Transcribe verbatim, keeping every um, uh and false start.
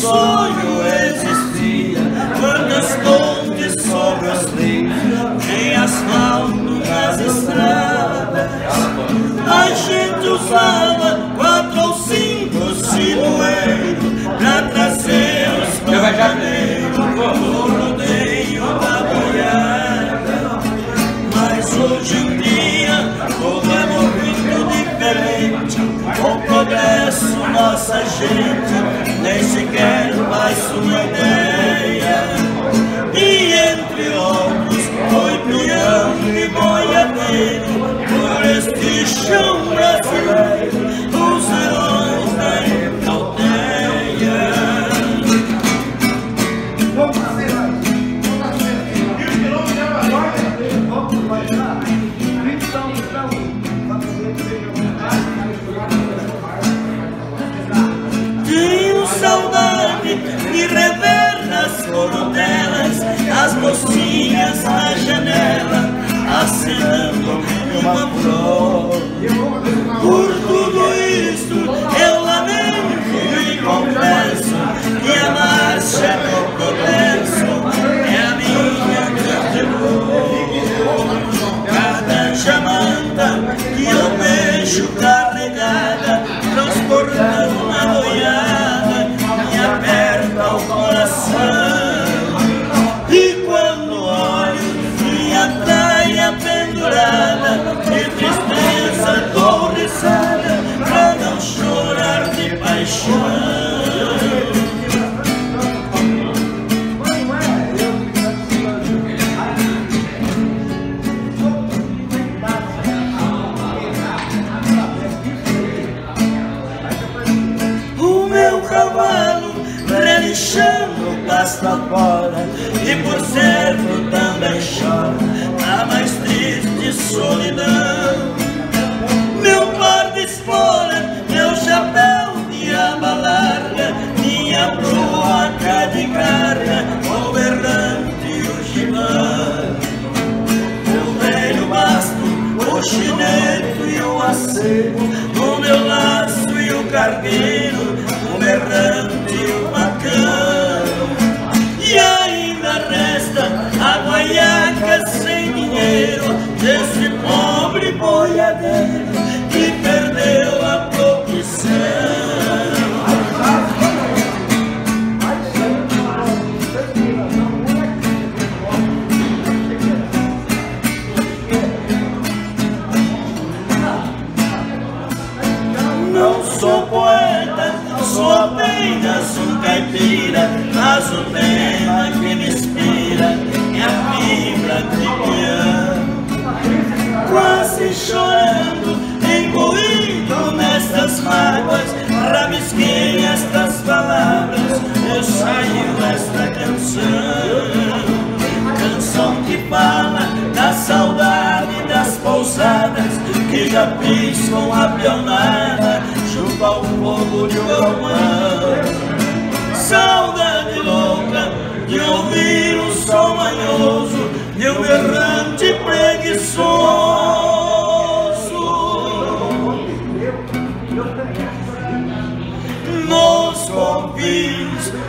sonho existia, quantas pontes sobre os rios, em asfalto nas estradas. A gente usava quatro ou cinco sinueiros pra trazer os caminhoneiros no rodeio da boiada. Mas hoje em dia tudo é muito diferente. Com o progresso nossa gente nem sequer faz uma ideia. E entre outros foi peão e boiadeiro por este chão brasileiro, os heróis da aldeia. Tenho saudade de rever nas coronelas as mocinhas na janela, acenando uma flor. Por tudo isto eu lamento e confesso que a marcha do progresso é a minha grande dor. Cada jamanta que eu vejo carregada, transportando uma boiada, me aperta o coração. E quando olho minha praia pendurada, de tristeza dou risada pra não chorar de paixão. O meu cavalo relinchando pasta fora, e por certo também chora a mais triste solidão. Meu par de espora, meu chapéu de aba larga, minha broaca de carga, o errante e o gibão. O velho basto, o chineto e o acebo, o meu laço e o cargueiro, o errante e o macão. E ainda resta a guaiaca sem dinheiro desse pobre boiadeiro que perdeu a profissão. Não sou poeta, sou apenas um caipira, mas o tema que me inspira é a fibra cristiana. Quase chorando, imbuído nestas mágoas, rabisquei estas palavras, eu saiu esta canção. Canção que fala da saudade das pousadas que já fiz com a pionada junto ao fogo de um galpão. Saudade louca de ouvir um som manhoso de um errante preguiçoso nos confins